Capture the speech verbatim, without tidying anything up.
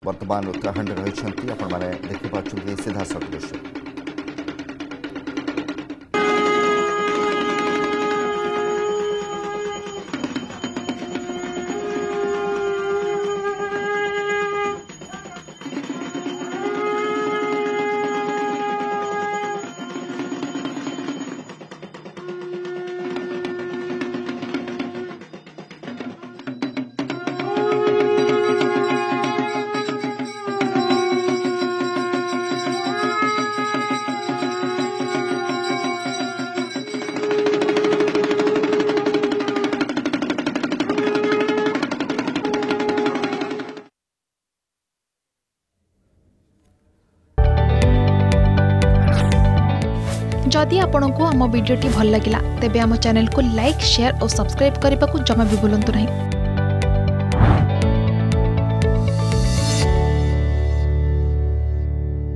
वर्तमान उत्तराखंड रही आपण मैंने देखिए सीधा सब दृश्य। जदि आपंक आम भिडी भल लगा तेब आम चैनल को लाइक शेयर और सब्सक्राइब करने को जमा भी भूलु नहीं।